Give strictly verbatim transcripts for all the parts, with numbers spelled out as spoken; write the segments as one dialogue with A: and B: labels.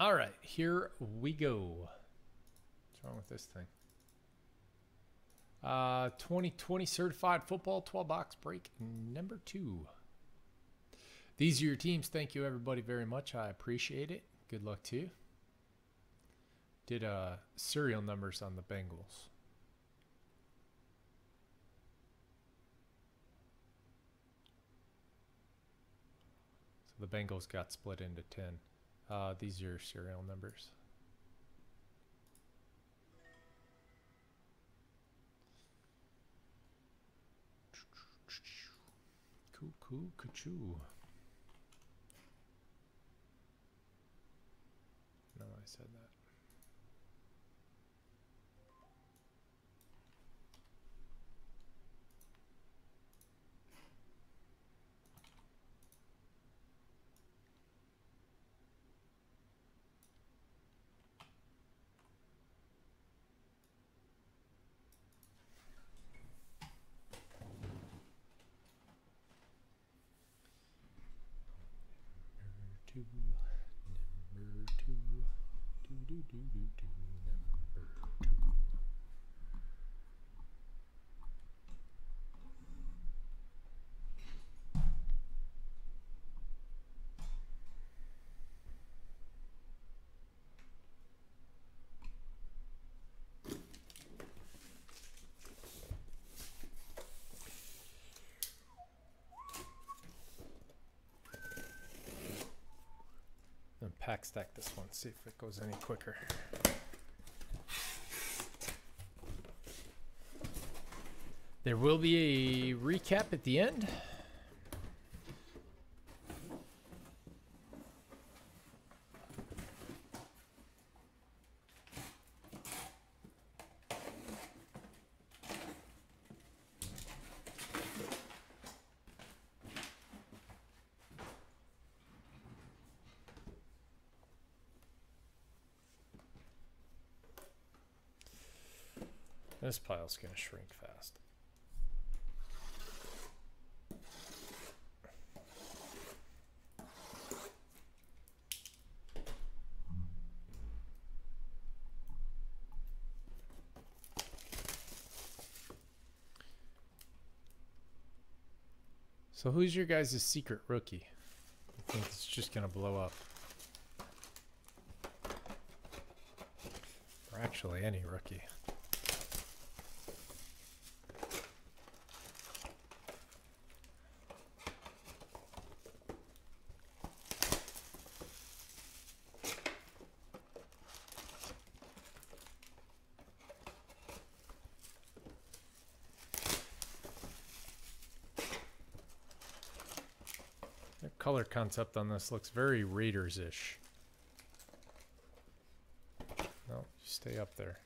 A: All right, here we go. What's wrong with this thing? Uh, twenty twenty Certified Football twelve box break number two. These are your teams. Thank you, everybody, very much. I appreciate it. Good luck to you. Did uh, serial numbers on the Bengals. So the Bengals got split into ten. Uh, these are your serial numbers. Cuckoo, cuckoo. No, I said that. Two, number two, do do do do do, number two. And pack stack this one, see if it goes any quicker. There will be a recap at the end. This pile's going to shrink fast. So who's your guys' secret rookie? I think it's just going to blow up. Or actually any rookie. Color concept on this looks very Raiders-ish. No, you stay up there.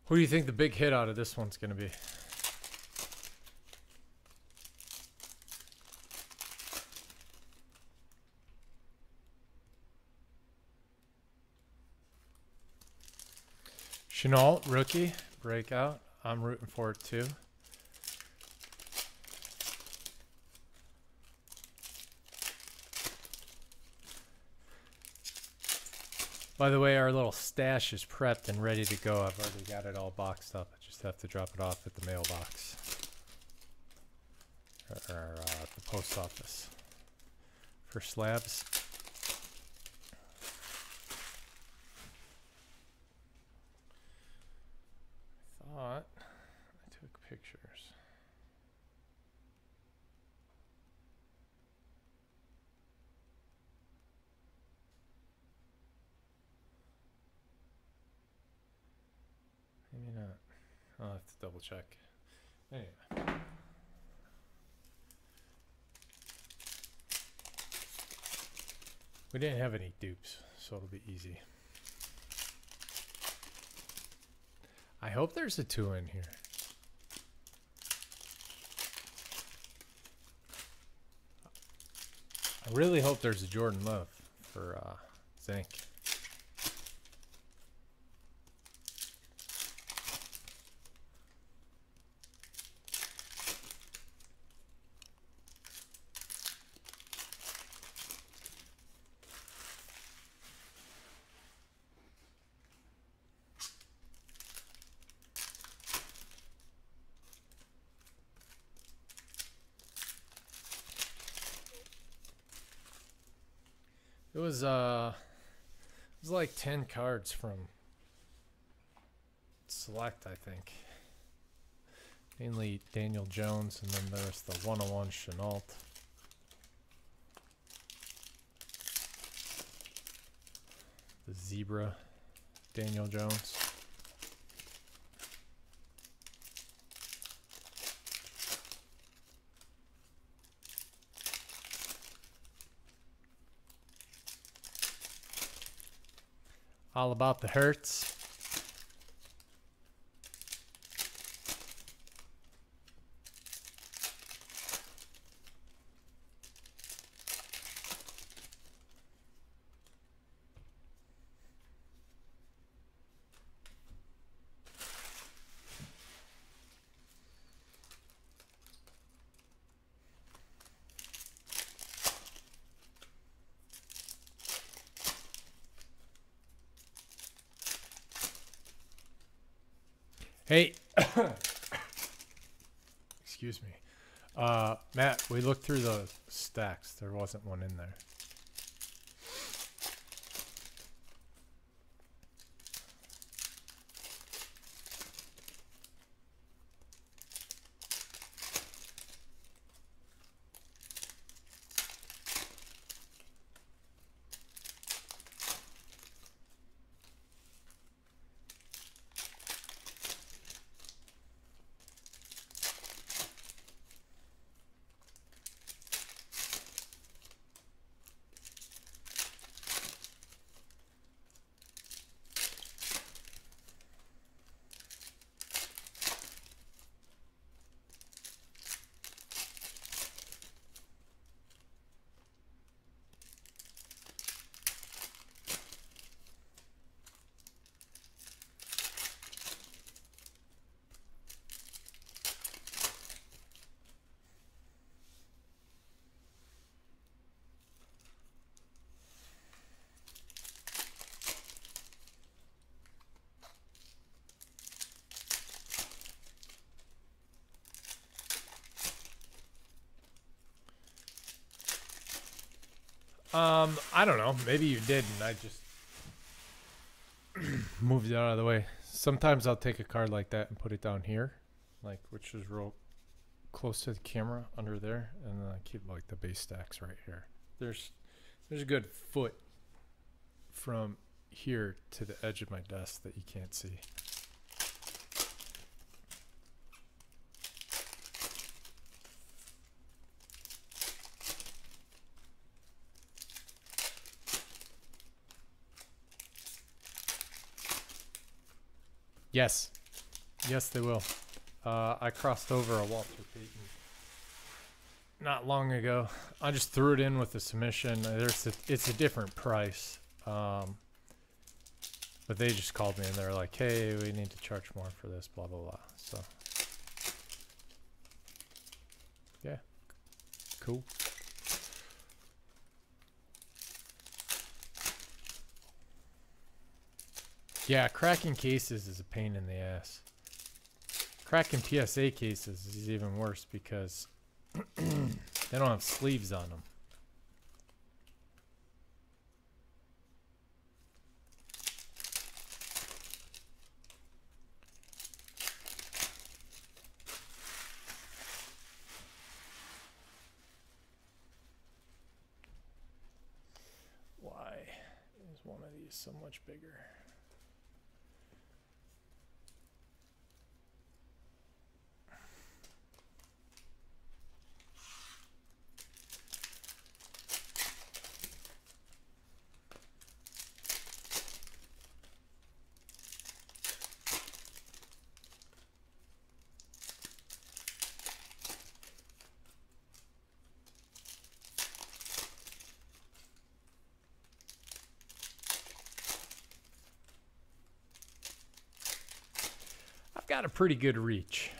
A: Who do you think the big hit out of this one's going to be? Chenault, rookie, breakout. I'm rooting for it too. By the way, our little stash is prepped and ready to go. I've already got it all boxed up. I just have to drop it off at the mailbox. Or, or uh, the post office. For slabs. I thought I took pictures. Maybe not. I'll have to double check. Anyway. We didn't have any dupes, so it'll be easy. I hope there's a two in here. I really hope there's a Jordan Love for uh, Zank. It was uh, it was like ten cards from Select, I think. Mainly Daniel Jones, and then there's the one oh one Chenault. The Zebra, Daniel Jones. All about the Hurts. Hey, excuse me. Uh, Matt, we looked through the stacks. There wasn't one in there. Um, I don't know. Maybe you did, and I just moved it out of the way. Sometimes I'll take a card like that and put it down here, like which is real close to the camera under there, and then I keep like the base stacks right here. There's there's a good foot from here to the edge of my desk that you can't see. Yes. Yes, they will. Uh, I crossed over a Walter Payton not long ago. I just threw it in with the submission. There's a, it's a different price. Um, but they just called me and they're like, hey, we need to charge more for this, blah, blah, blah. So, yeah. Cool. Yeah, cracking cases is a pain in the ass. Cracking P S A cases is even worse because they don't have sleeves on them. Why is one of these so much bigger? Got a pretty good reach.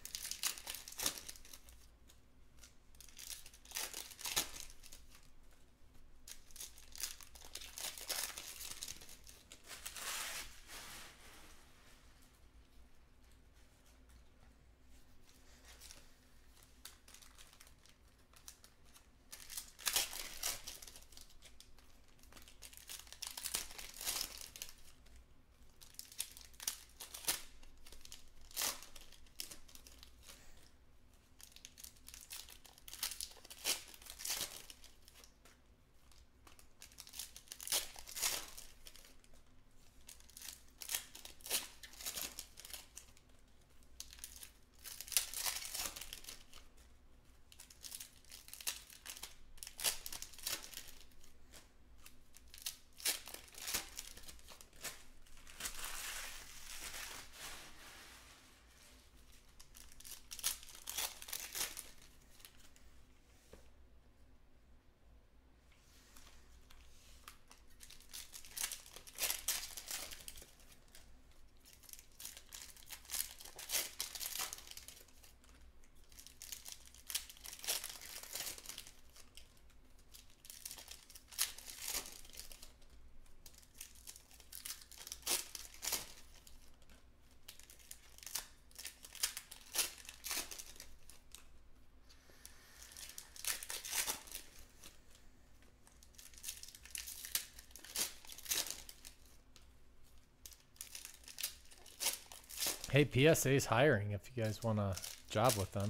A: Hey, P S A's hiring if you guys want a job with them.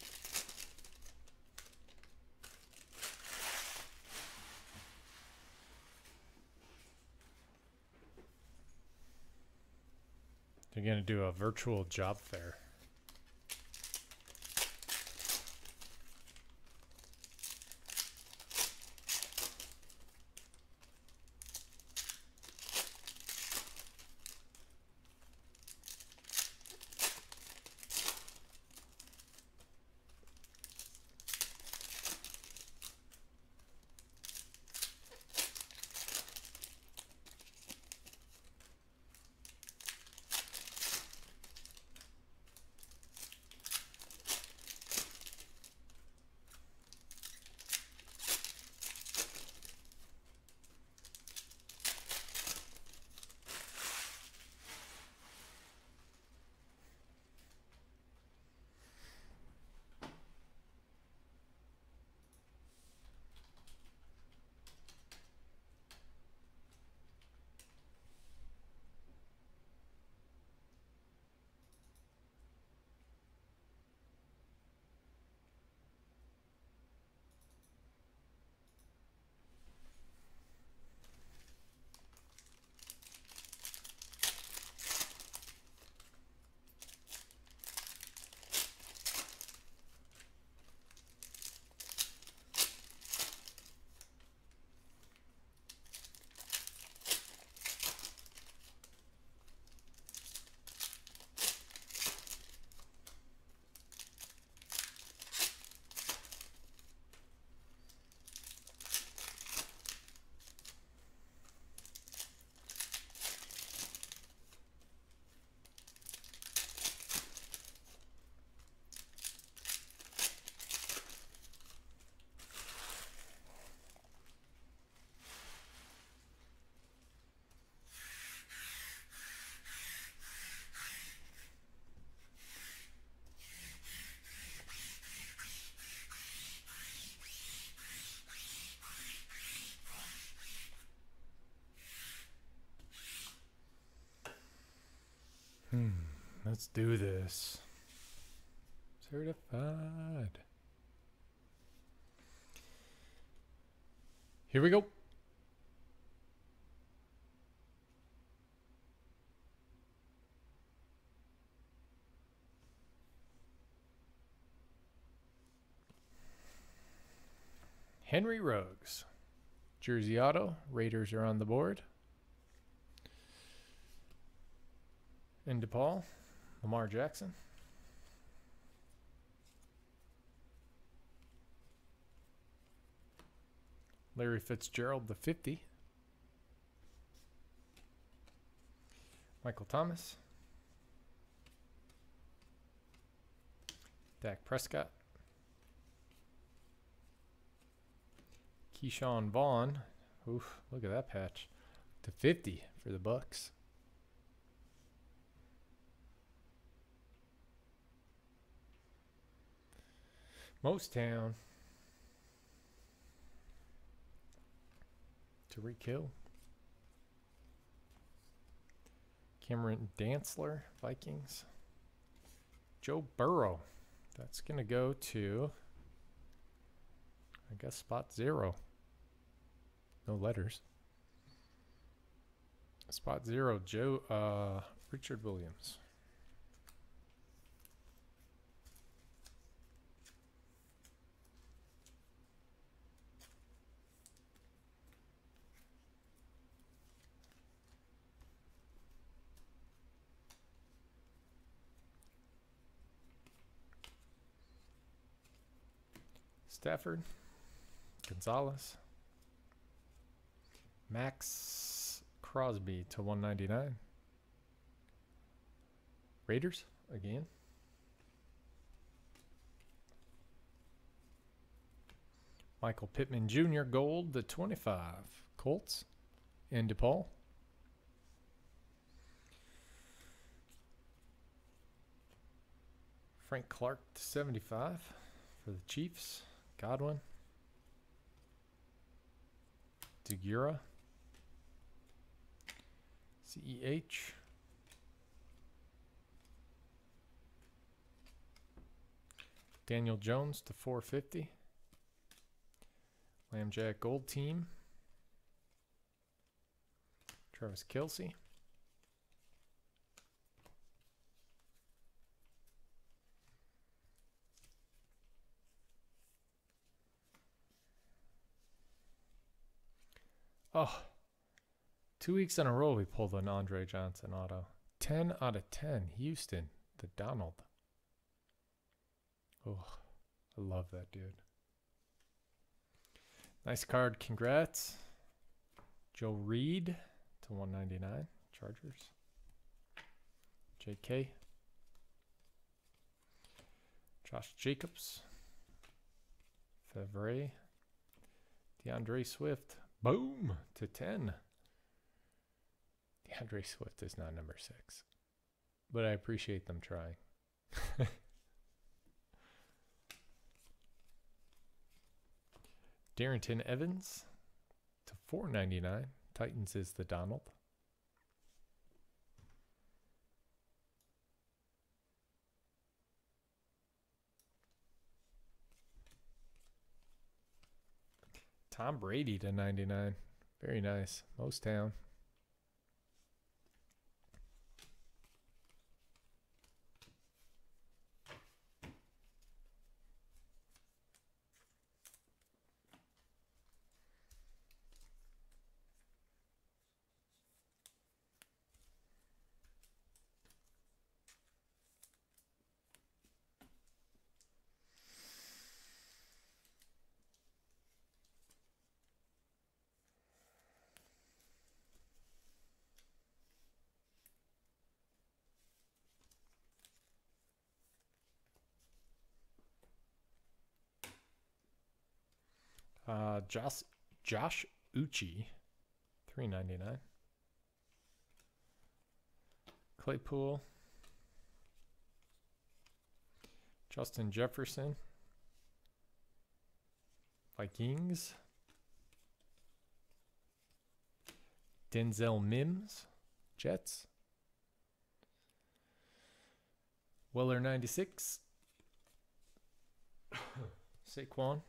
A: They're going to do a virtual job fair. Let's do this. Certified. Here we go. Henry Ruggs. Jersey auto. Raiders are on the board. And DePaul. Lamar Jackson. Larry Fitzgerald, the fifty. Michael Thomas. Dak Prescott. Keyshawn Vaughn. Oof, look at that patch. To fifty for the Bucks. Most Town. Tariq Hill. Cameron Dantzler, Vikings. Joe Burrow. That's going to go to, I guess, spot zero. No letters. Spot zero, Joe, uh, Richard Williams. Stafford, Gonzalez, Max Crosby to one ninety-nine. Raiders again. Michael Pittman Junior gold to twenty-five. Colts and DePaul. Frank Clark to seventy-five for the Chiefs. Godwin. Degura. C E H. Daniel Jones to four fifty. Lambjack Gold Team. Travis Kelce. Oh, two weeks in a row we pulled an Andre Johnson auto. ten out of ten. Houston, the Donald. Oh, I love that dude. Nice card. Congrats. Joe Reed to one ninety-nine. Chargers. J K. Josh Jacobs. Favre. DeAndre Swift. Boom to ten. DeAndre Swift is not number six, but I appreciate them trying. Darrington Evans to four ninety-nine. Titans is the Donald. Tom Brady to ninety-nine. Very nice. Most Town. Uh, Josh Josh Uchi, three ninety-nine. Claypool, Justin Jefferson, Vikings, Denzel Mims, Jets, Weller ninety-six. Saquon.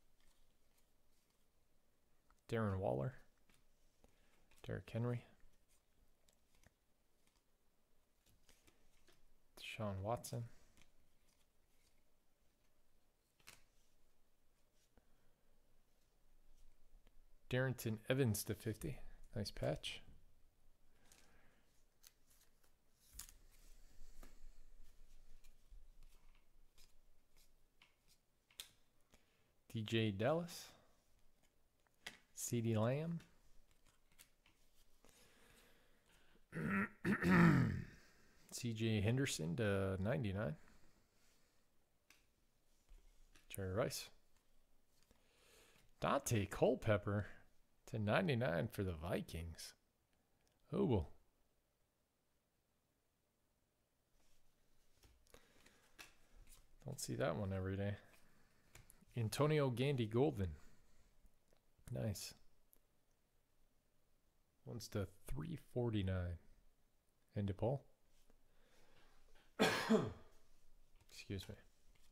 A: Darren Waller. Derrick Henry. Deshaun Watson. Darrington Evans to fifty. Nice patch. D J Dallas. CeeDee Lamb. C J Henderson to ninety-nine. Jerry Rice. Dante Culpepper to ninety-nine for the Vikings. Oh. Don't see that one every day. Antonio Gandy Golden. Nice. One's to three forty-nine. And DePaul. Excuse me.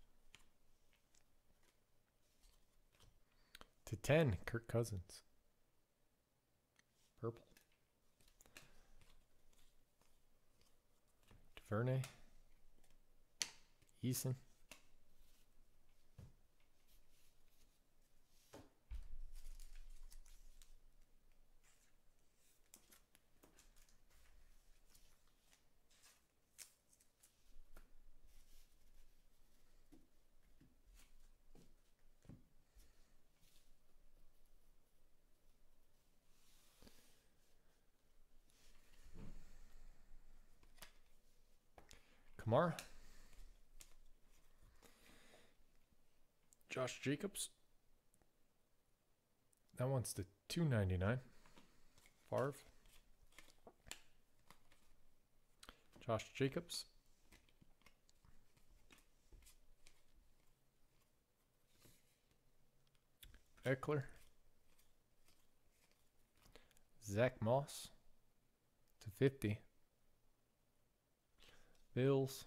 A: To ten, Kirk Cousins. Purple. DuVernay. Eason. Kamara. Josh Jacobs. That one's the two ninety-nine. Favre. Josh Jacobs. Eckler. Zach Moss to fifty. Bills.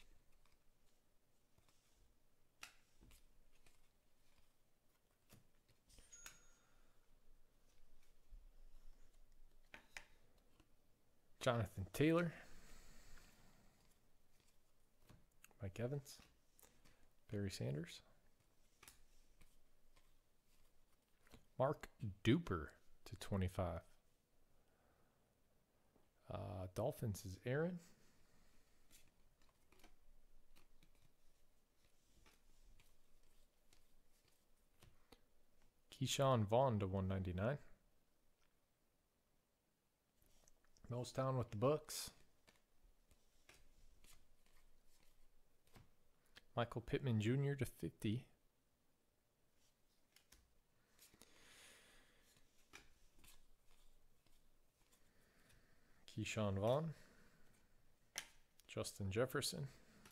A: Jonathan Taylor. Mike Evans. Barry Sanders. Mark Duper to twenty-five. Uh, Dolphins is Aaron. Keyshawn Vaughn to one ninety-nine. Millstown with the Bucks. Michael Pittman Junior to fifty. Keyshawn Vaughn. Justin Jefferson.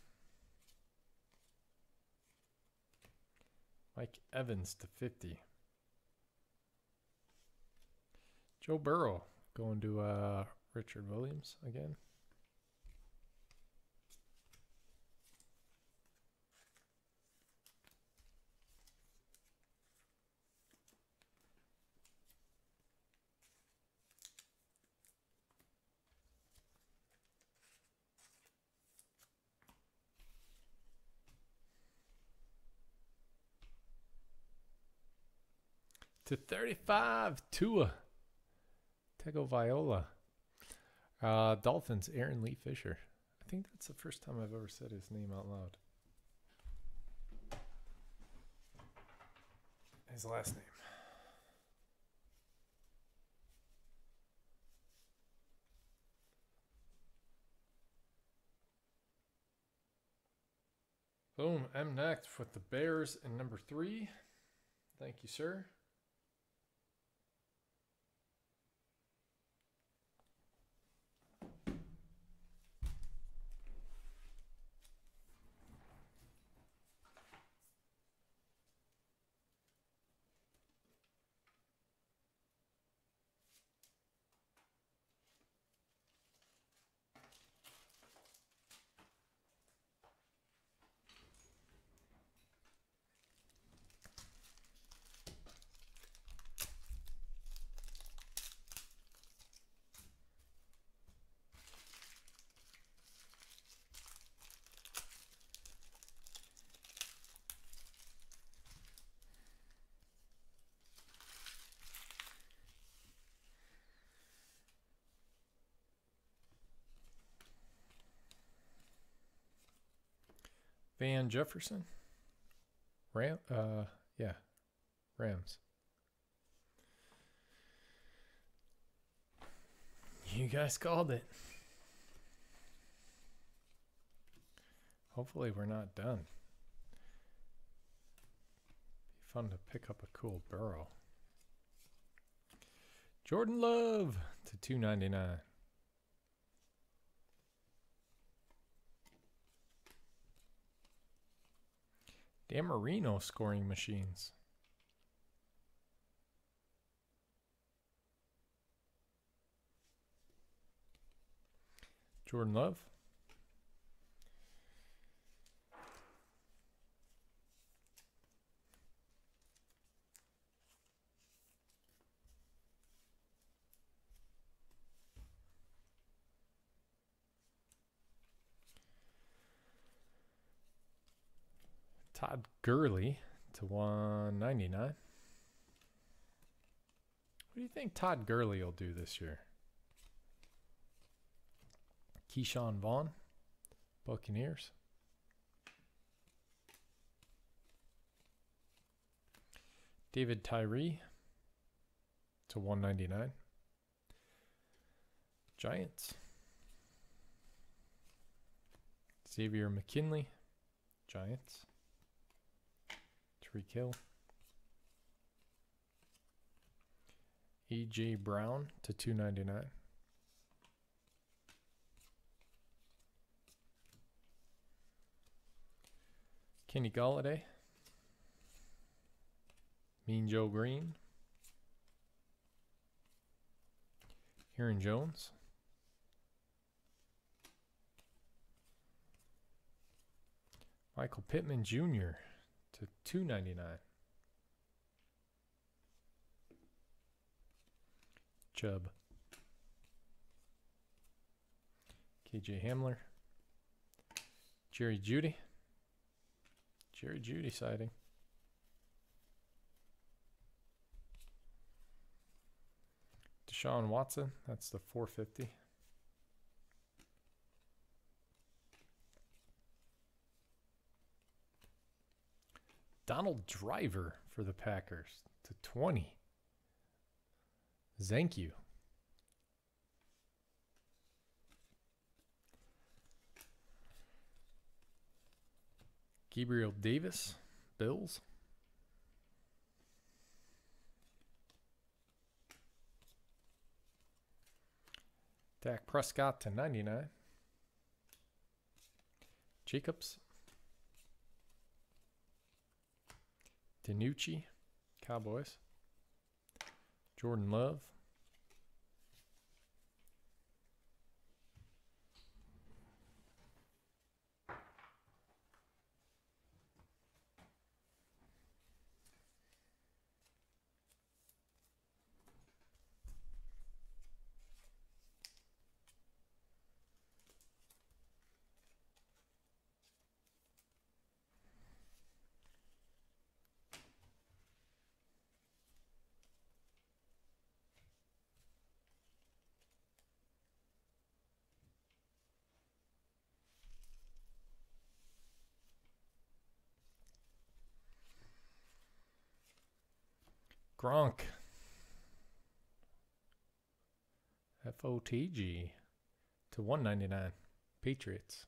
A: Mike Evans to fifty. Joe Burrow going to uh, Richard Williams again. To thirty-five, Tua. Tagovailoa. Uh, Dolphins, Aaron Lee Fisher. I think that's the first time I've ever said his name out loud. His last name. Boom, M next with the Bears and number three. Thank you, sir. Van Jefferson. Ram, uh, yeah, Rams. You guys called it. Hopefully we're not done. Be fun to pick up a cool burrow. Jordan Love to two ninety-nine. Dan Marino scoring machines. Jordan Love. Todd Gurley to one ninety-nine. What do you think Todd Gurley will do this year? Keyshawn Vaughn, Buccaneers. David Tyree to one ninety-nine. Giants. Xavier McKinley, Giants. Tyreek Hill. A J Brown to two ninety-nine. Kenny Galladay. Mean Joe Green. Aaron Jones. Michael Pittman Junior to two ninety-nine. Chubb. K J Hamler. Jerry Jeudy. Jerry Jeudy sighting. Deshaun Watson, that's the four fifty. Donald Driver for the Packers to twenty. Thank you. Gabriel Davis, Bills. Dak Prescott to ninety-nine. Jacobs. DiNucci, Cowboys. Jordan Love. Gronk. F O T G to one ninety-nine. Patriots.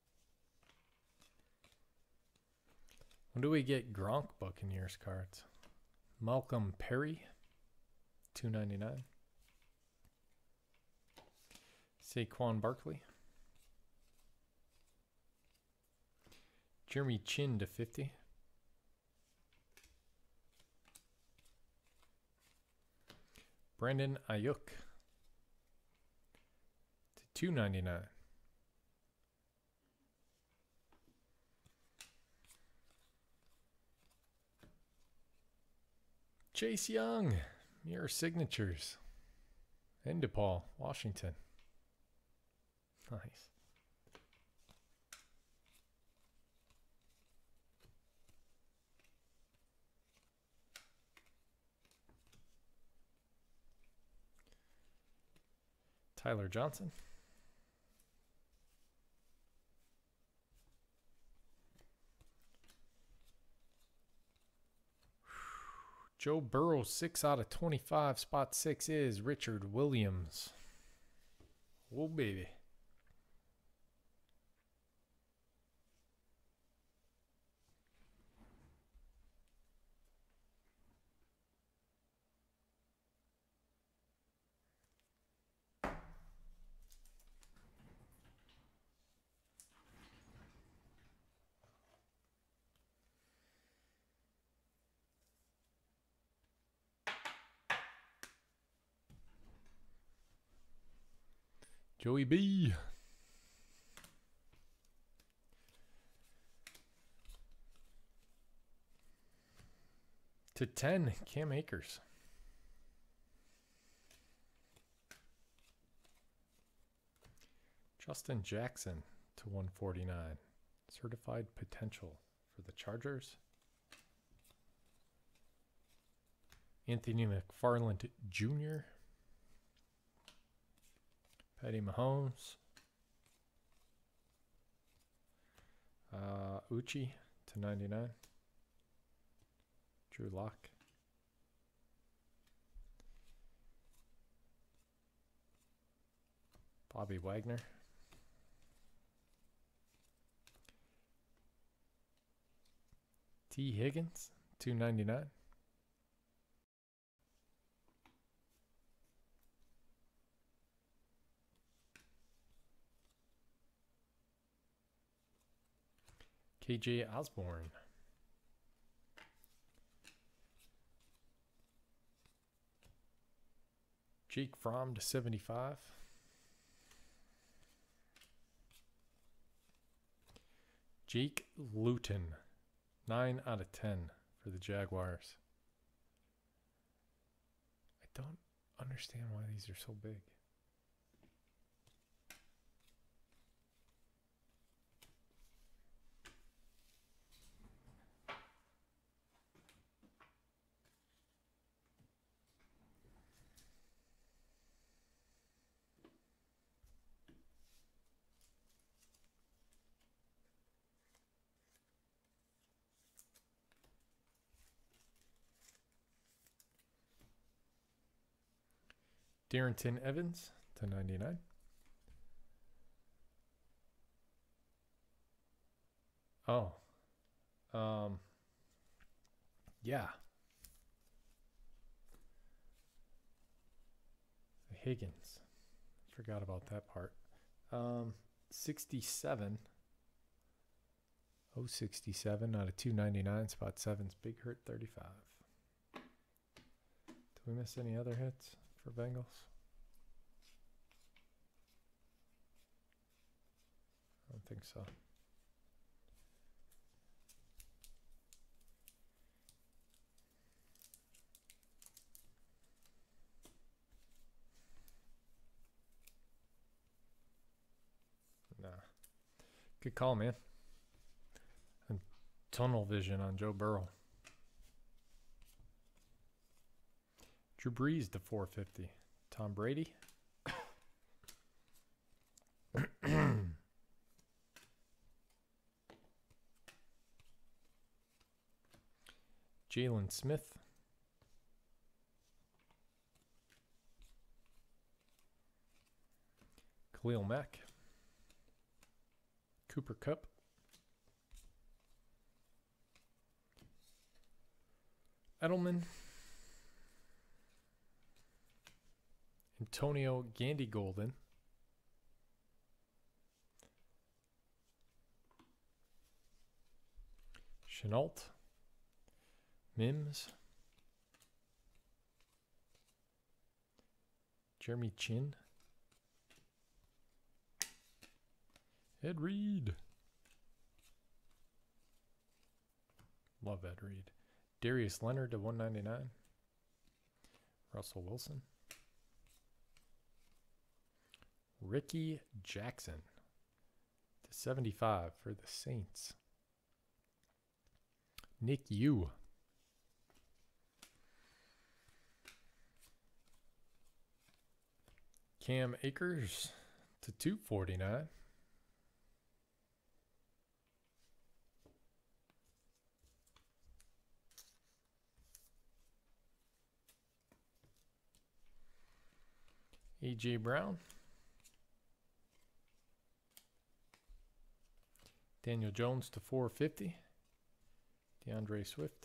A: When do we get Gronk Buccaneers cards? Malcolm Perry, two ninety-nine. Saquon Barkley. Jeremy Chin to fifty. Brandon Ayuk to two ninety-nine. Chase Young, mirror signatures. And DePaul, Washington. Nice. Tyler Johnson. Joe Burrow, six out of twenty-five. Spot six is Richard Williams. Oh, baby. Joey B. To ten, Cam Akers. Justin Jackson to one forty-nine. Certified potential for the Chargers. Anthony McFarland Junior Patty Mahomes. Uh, Uchi to ninety-nine. Drew Lock. Bobby Wagner. T. Higgins, two ninety-nine. K J Osborne. Jake Fromm to seventy-five. Jake Luton, nine out of ten for the Jaguars. I don't understand why these are so big. Darrington Evans to ninety-nine. Oh. Um. Yeah. Higgins. Forgot about that part. Um, sixty-seven. Oh, sixty-seven out of two ninety-nine. Spot seven's Big Hurt thirty-five. Did we miss any other hits for Bengals? I don't think so. Nah. Good call, man. And tunnel vision on Joe Burrow. Drew Brees to four fifty. Tom Brady. Jalen Smith. Khalil Mack. Cooper Kupp. Edelman. Antonio Gandy Golden. Chenault. Mims. Jeremy Chin. Ed Reed. Love Ed Reed. Darius Leonard to one ninety-nine. Russell Wilson. Ricky Jackson to seventy-five for the Saints. Nick Yu. Cam Akers to two forty-nine. A J Brown. Daniel Jones to four fifty. DeAndre Swift.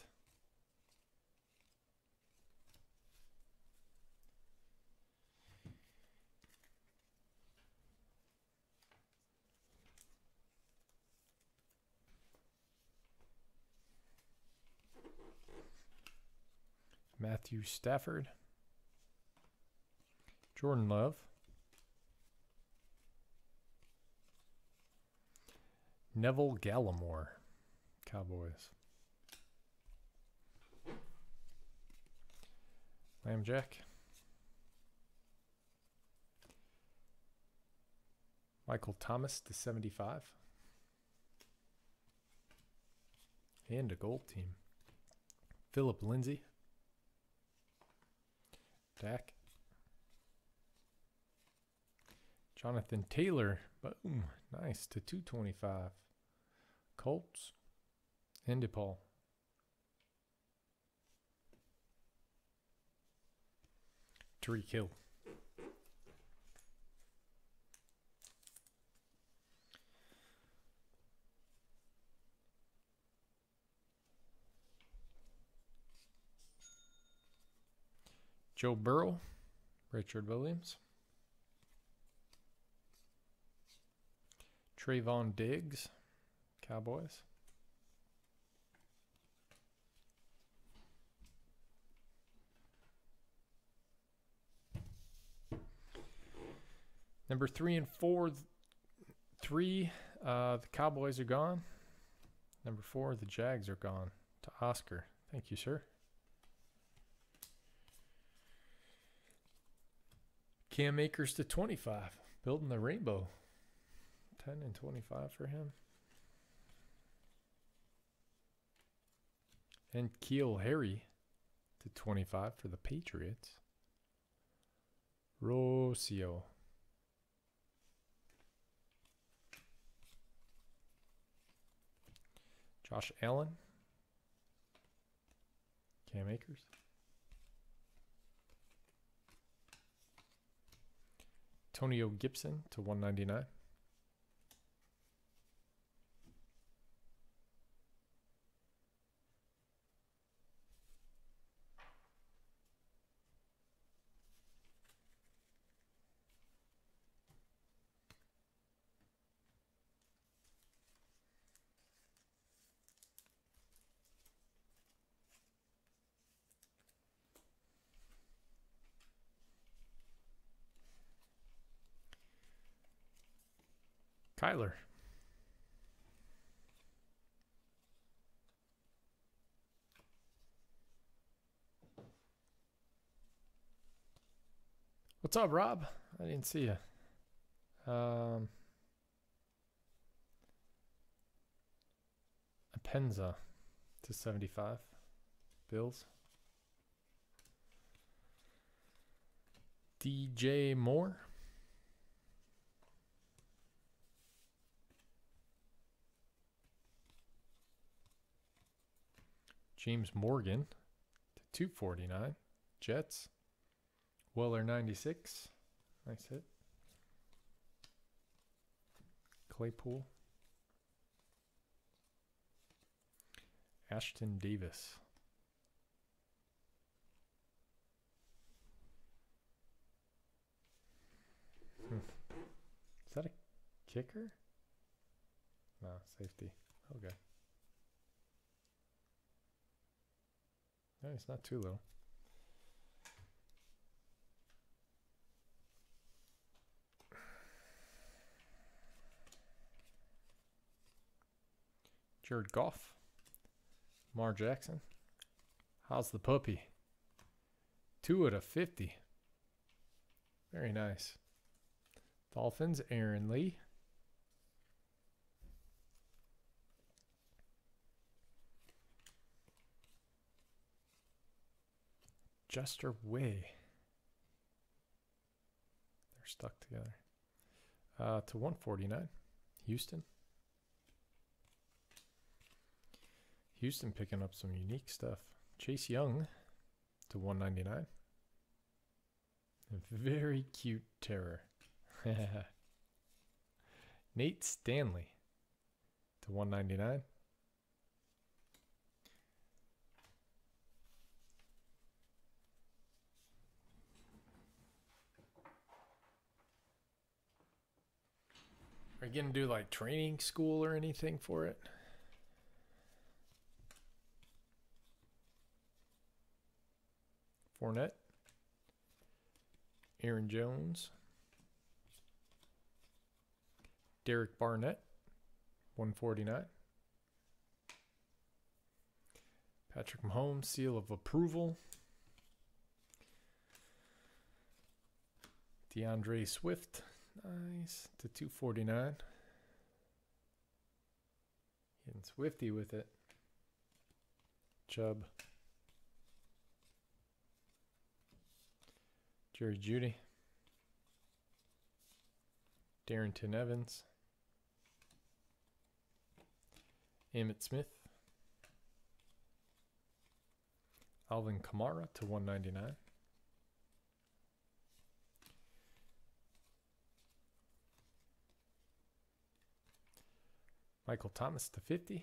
A: Matthew Stafford. Jordan Love. Neville Gallimore, Cowboys. Lamb Jack. Michael Thomas to seventy-five. And a gold team. Philip Lindsay. Dak. Jonathan Taylor. Boom. Nice. To two twenty-five. Colts. And DePaul. Tariq Hill. Joe Burrow. Richard Williams. Trayvon Diggs. Cowboys. Number three and four, three, uh, the Cowboys are gone. Number four, the Jags are gone. To Oscar. Thank you, sir. Cam Akers to twenty-five. Building the rainbow. ten and twenty-five for him. And Keel Harry to twenty-five for the Patriots. Rocio. Josh Allen. Cam Akers. Antonio Gibson to one ninety-nine. Kyler. What's up, Rob? I didn't see you. Um, Apenza to seventy-five. Bills. D J Moore. James Morgan to two forty-nine. Jets. Weller ninety-six. Nice hit. Claypool. Ashton Davis. Hmm. Is that a kicker? No, safety. Okay. No, it's not too low. Jared Goff. Mar Jackson. How's the puppy? Two out of fifty. Very nice. Dolphins, Aaron Lee. Jester Way. They're stuck together. Uh, to one forty-nine. Houston. Houston picking up some unique stuff. Chase Young to one ninety-nine. A very cute terror. Nate Stanley to one ninety-nine. Are you going to do like training school or anything for it? Fournette. Aaron Jones. Derek Barnett. one forty-nine. Patrick Mahomes, seal of approval. DeAndre Swift. Nice. To two forty-nine. Getting Swifty with it. Chubb. Jerry Jeudy. Darrington Evans. Emmitt Smith. Alvin Kamara to one ninety-nine. Michael Thomas to fifty.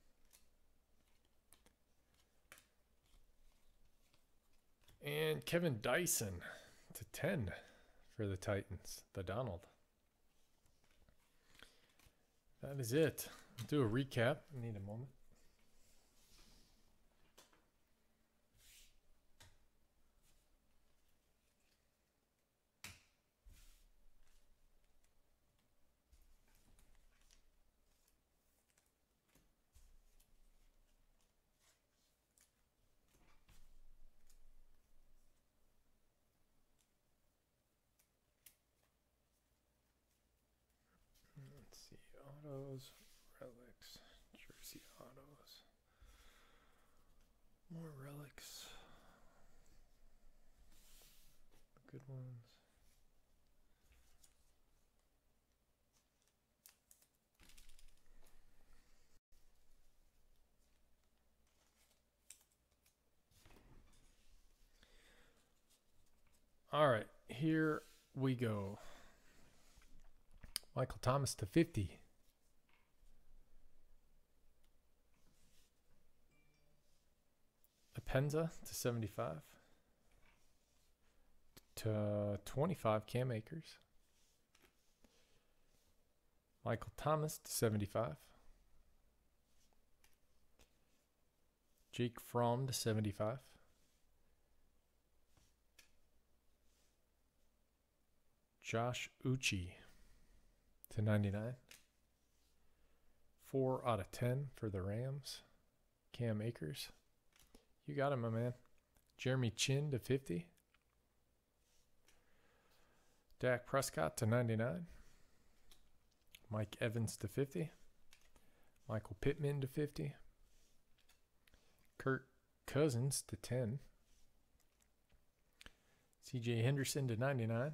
A: And Kevin Dyson to ten for the Titans, the Donald. That is it. I'll do a recap. I need a moment. Let's see, autos, relics, jersey autos, more relics, good ones. All right, here we go. Michael Thomas to fifty. Apenza to seventy-five. To twenty-five, Cam Akers. Michael Thomas to seventy-five. Jake Fromm to seventy-five. Josh Uche to ninety-nine. Four out of ten for the Rams. Cam Akers. You got him, my man. Jeremy Chin to fifty. Dak Prescott to ninety-nine. Mike Evans to fifty. Michael Pittman to fifty. Kirk Cousins to ten. C J Henderson to ninety-nine.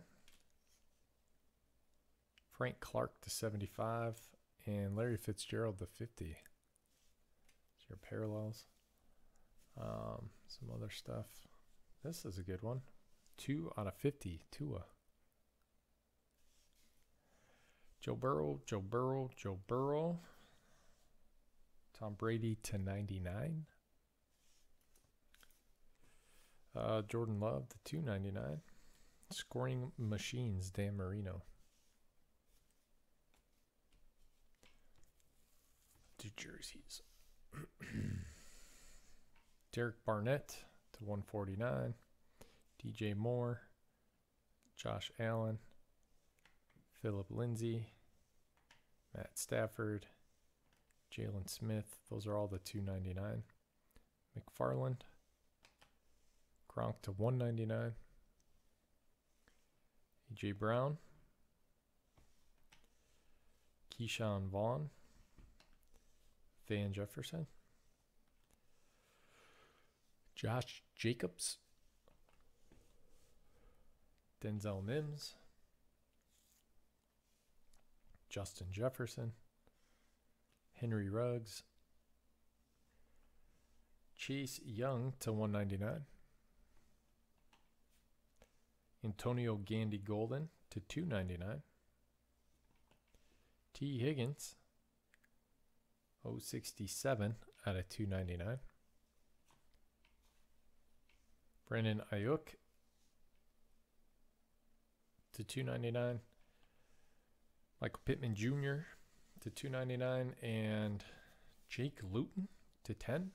A: Frank Clark to seventy-five. And Larry Fitzgerald to fifty. It's your parallels. Um, some other stuff. This is a good one. Two out of fifty. Tua. Joe Burrow, Joe Burrow, Joe Burrow. Tom Brady to ninety-nine. Uh, Jordan Love to two ninety-nine. Scoring Machines, Dan Marino. Two jerseys. Derek Barnett to one forty-nine. D J Moore. Josh Allen. Philip Lindsay. Matt Stafford. Jalen Smith. Those are all the two ninety-nine. McFarland. Gronk to one ninety-nine. A J Brown. Keyshawn Vaughn. Van Jefferson. Josh Jacobs. Denzel Mims. Justin Jefferson. Henry Ruggs. Chase Young to one ninety-nine. Antonio Gandy Golden to two ninety-nine. T. Higgins, oh sixty-seven out of two ninety-nine. Brandon Ayuk to two ninety-nine. Michael Pittman Junior to two ninety-nine. And Jake Luton to ten.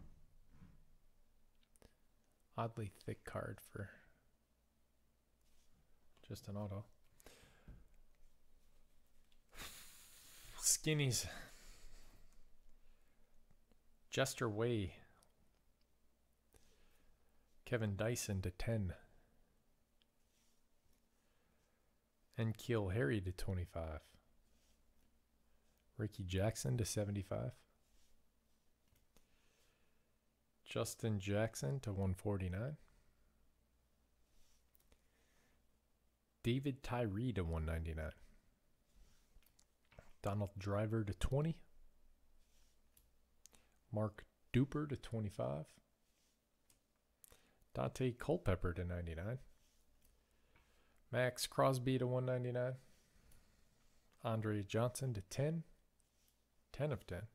A: Oddly thick card for just an auto. Skinnies. Jester Way. Kevin Dyson to ten. And Keel Harry to twenty-five. Ricky Jackson to seventy-five. Justin Jackson to one forty-nine. David Tyree to one ninety-nine. Donald Driver to twenty. Mark Duper to twenty-five. Dante Culpepper to ninety-nine. Max Crosby to one ninety-nine. Andre Johnson to ten. ten of ten.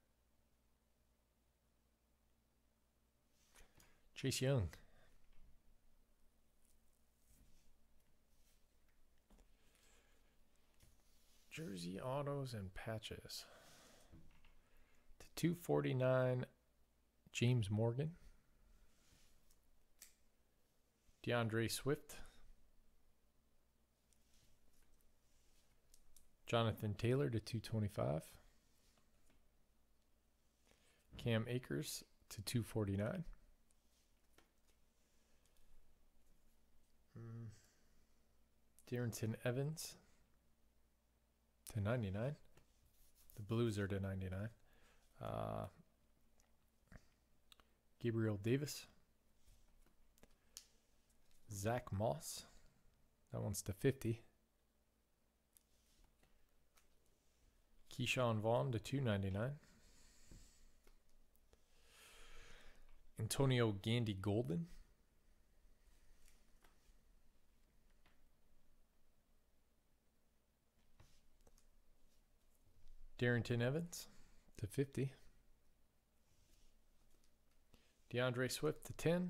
A: Chase Young. Jersey autos and patches. To two forty-nine, James Morgan. DeAndre Swift. Jonathan Taylor to two twenty-five. Cam Akers to two forty-nine. Mm. Darrington Evans to ninety-nine. The Blues are to ninety-nine. Uh, Gabriel Davis. Zach Moss. That one's to fifty. Keyshawn Vaughn to two ninety-nine. Antonio Gandy Golden. Darrington Evans to fifty. DeAndre Swift to ten.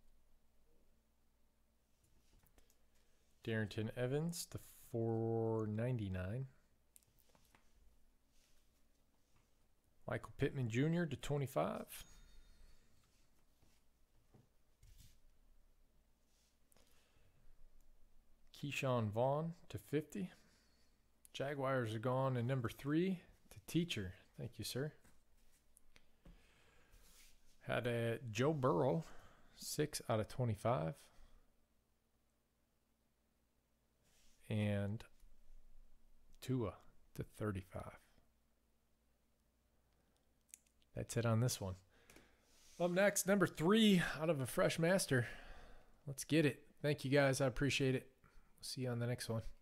A: Darrington Evans to four ninety-nine. Michael Pittman Junior to twenty-five. Keyshawn Vaughn to fifty. Jaguars are gone, and number three to Teacher. Thank you, sir. Had a Joe Burrow, six out of twenty-five. And Tua to thirty-five. That's it on this one. Up next, number three out of a fresh master. Let's get it. Thank you, guys. I appreciate it. See you on the next one.